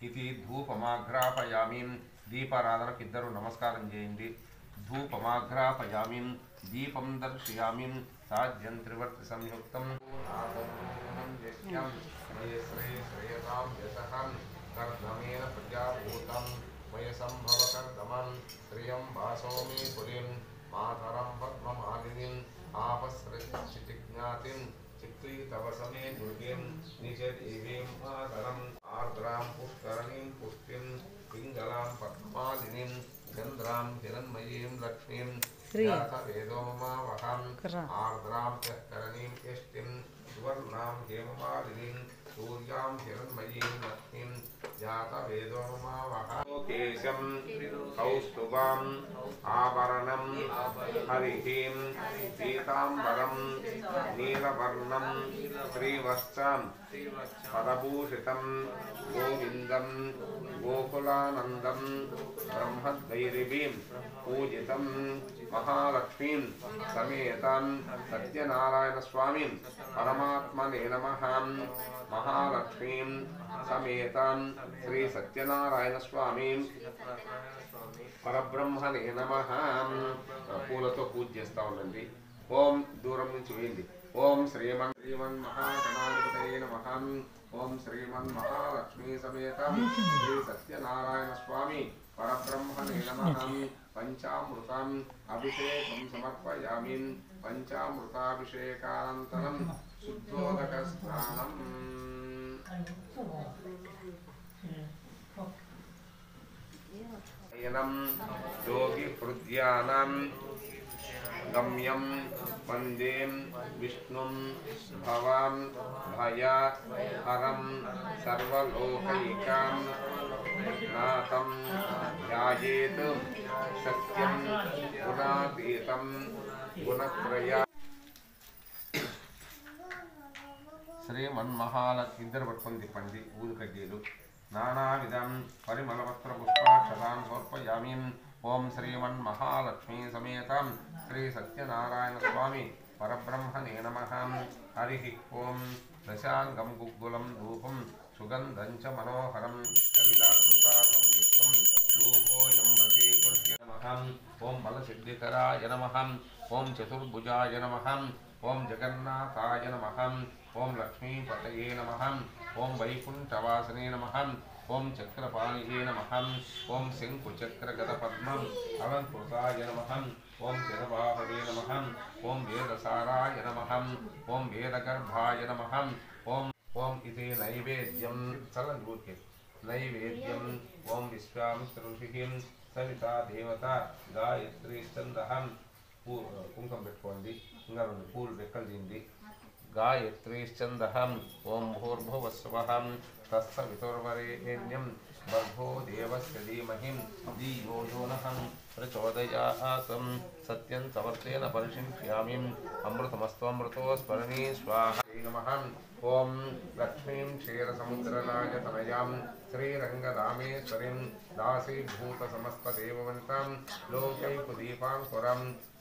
ఇది ధూపమాఘ్రాపయామి. దీపారాధనకు ఇద్దరు నమస్కారం చేయండి. ధూపమాఘ్రాపయామి, దీపం దర్శయామి. సాధ్యం త్రివర్తి సంయుక్తం శ్రేయసాం యశః కర్దమేన ప్రజాభూతం వయసంభవ కర్దమం శ్రియం వాసో మే పురీం మాతరం పద్మమాలినిం ఆపస్రచిజ్ఞాతిం చిక్లీతవసమే దుర్గేం నిజదేవీం ఆదరం ఆర్ద్రాం పుష్కరణీం పుష్టిం పింగళాం పద్మమాలినిం చంద్రాం హిరణ్మయీం లక్ష్మీం వేదోమమావహం ఆర్ద్రాం చకరణీం యష్టిం సువర్ణాం హేమమాలినిం సూర్యాం హిరణ్మయీం లక్ష్మీం జాతవేదోమమావహం కేశం కౌస్తుభం ఆభరణం హరిహీం పీతాంబరం నీలవర్ణం శ్రీవత్సం పదభూషితం గోవిందం గోకులానందం బ్రహ్మద్వైరివీం పూజితం మహాలక్ష్మీం సమేతం సత్యనారాయణ స్వామిం పరమాత్మనే నమః. మహాలక్ష్మీం సమేతం శ్రీ సత్యనారాయణ స్వామిం పరబ్రహ్మనే నమః. పూలతో పూజ చేస్తా ఉండండి. ఓం దూరం నుంచి వేయండి. ఓం శ్రీమన్మహాగణాధిపతయే నమః. ఓం శ్రీమన్మహాలక్ష్మీ సమేతం శ్రీ సత్యనారాయణ స్వామి పరబ్రహ్మణే నమః. పంచామృతం అభిషేకం సమర్పయామి. పంచామృతాభిషేకానంతరం శుద్ధోదక స్నానం. యోగి హృద్యానం గమ్యం వందే విష్ణుం భవం భయ హరం సర్వలోకైకం నాథం ధ్యాయేత్ సత్యం గుణాతీతం గుణత్రయ. శ్రీమన్మహాలక్ష్మి ఇద్దరు పట్టుకొని తిప్పండి. ఊదు కడ్డీలు నానావిధం పరిమళవస్త్ర పుష్పాక్షతాన్ సమర్పయామి. ఓం శ్రీమన్మహాలక్ష్మీ సమేతం శ్రీ సత్యనారాయణ స్వామి పరబ్రహ్మణే నమః. హరి ఓం దశాంగం గుగ్గులం ధూపం సుగంధం చ మనోహరం కవిలాసంయుక్తం ధూపోయం ప్రతిగృహ్య నమః. ఓం బలసిద్ధికరాయ నమః. ఓం చతుర్భుజాయ నమః. ఓం జగన్నాథాయ నమః. ఓం లక్ష్మీపతయే నమః. ఓం వైకుంఠవాసనే నమః. ఓం చక్రపాణియే నమః. ఓం శంకుచక్రగదపద్మం అలంకృతాయ నమః. ఓం చిరవాహవే నమః. ఓం వేదసారాయ నమః. ఓం వేదగర్భాయ నమః. ఓం ఇది నైవేద్యం చలందూర్కి నైవేద్యం. ఓం విశ్వామిత్రుషిం సవితా దేవత గాయత్రీ స్కందహం. కుంకం పెట్టుకోండి. ఇంకా రెండు పూలు బెక్కలు తిండి. గాయత్రీ స్కందహం. ఓం భూర్భువస్వః తత్సవితుర్వరేణ్యం భర్గో దేవస్య ధీమహి ధియో యో నః ప్రచోదయాత్. సత్యం సమర్థేన పరిశిష్యామి. అమృతమస్త్వమృతో స్మరణీ స్వాహా నమః. ఓం లక్ష్మీం క్షీరసముద్రరాజతనయాం శ్రీరంగరామేశ్వరీం దాసీభూత సమస్తదేవవంతాం లోకైకదీపాంకురం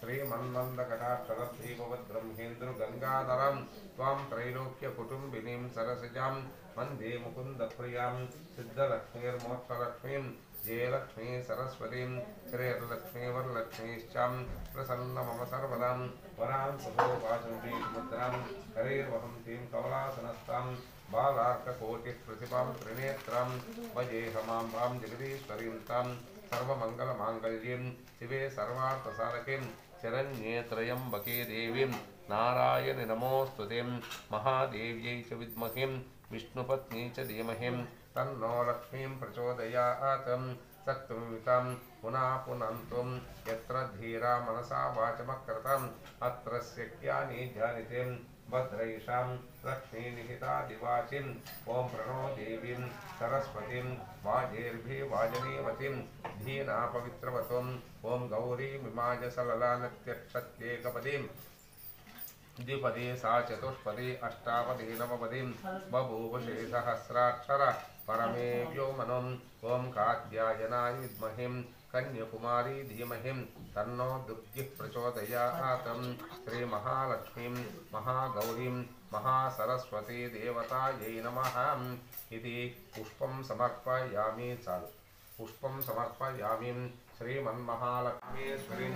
శ్రీమన్మందకటాక్షరశ్రీభవద్బ్రహ్మేంద్ర గంగాధరం త్వాం త్రైలోక్య కుటుంబినీం సరసిజాం వందే ముకుంద ప్రియాం సిద్ధలక్ష్మీర్మోక్షలక్ష్మీం జయలక్ష్మీ సరస్వతీం శ్రీర్లక్ష్మీ వరలక్ష్మీశ్చాం ప్రసన్న మమ సర్వదాం వరాం సహోపాచంతీం ముద్రాం హరేర్వహంతీం కమలాసనస్తాం బాలార్కకోటిప్రతిభాం త్రినేత్రాం భజేహమాంబాం జగదీశ్వరీం తాం సర్వమంగళమాంగళ్యం శివే సర్వార్థసాధకీం శరణ్యే త్రయంబకే దేవీం నారాయణి నమోస్తుతే. మహాదేవ్యై చ విద్మహే విష్ణుపత్నీ చ ధీమహి తన్నో లక్ష్మీం ప్రచోదయాత్. సక్తుమితం పునః పునంతుం యత్ర ధీరా మనసా వాచమకృతం అత్ర శక్యాని ధ్యానితే భద్రైషాం లక్ష్మీ నిహితాదివాచిం. ఓం ప్రణో దేవీం సరస్వతీం వాజేర్భివాజనీవతిం ధీనా పవిత్రవతుం. ఓం గౌరీమిమాజ సలలానత్యక్షత్యేకపదీం द्विपदे सा चतुष्पदे अष्टापदे नवपदीं बभूव शेषहस्राक्षर परमे व्योमनम्. ओं कात्यायनाय विद्महे कन्याकुमारी धीमहि तन्नो दुर्गिः प्रचोदयात्। श्रीमहालक्ष्मीं महागौरीं महासरस्वती देवतायै नमः इति पुष्पं समर्पयामि। चालु पुष्पं समर्पयामि। श्रीमन्महालक्ष्मीश्वरीं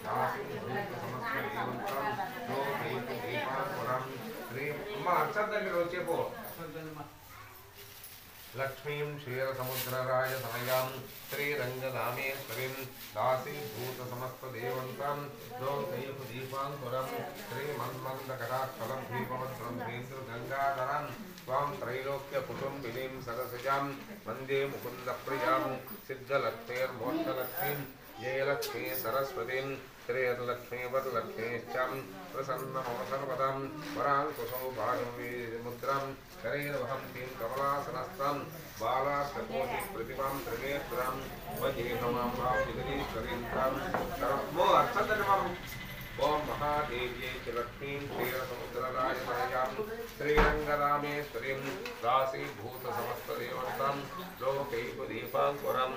लक्ष्मीं क्षीरसमुद्रराय समयां श्रीरंगधामेश्वरीं दासीभूतसमस्तदेवन्तां लोकैकदीपाङ्कुरं श्रीमन्मन्दकटाक्षलब्धीपवद्ब्रह्मेन्द्रगङ्गाधरां त्वां त्रैलोक्यकुटुम्बिनीं सरसिजां वन्दे मुकुन्दप्रियां सिद्धलक्ष्मीर्मोक्षलक्ष्मीं जयलक्ष्मी सरस्वतीं श्रीर्लक्ष्मी वरलक्ष्मीश्चां प्रसन्नमम सर्वदां वराङ्कुशौभागमुद्रां शरीरवहन्तीं कमलासनस्तां बालाष्टकोटिप्रतिमां त्रिनेत्रां वजेहमां भावजगदीश्वरीं तां वो अर्चन्दनमम्। ओम महादेव्यै च लक्ष्मीं क्षीरसमुद्रराजतनयां श्रीरङ्गरामेश्वरीं दासीभूतसमस्तदेवतां लोकैकदीपाङ्कुरं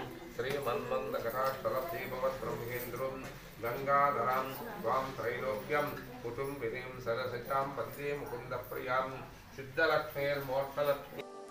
श्रीमन्मन्दकटाक्षलब्धीपवद्ब्रह्मेन्द्रं गङ्गाधरां त्वां त्रैलोक्यं कुटुम्बिनीं सरसिजां वन्दे मुकुन्दप्रियां सिद्धलक्ष्मीर्मोक्षलक्ष्मी।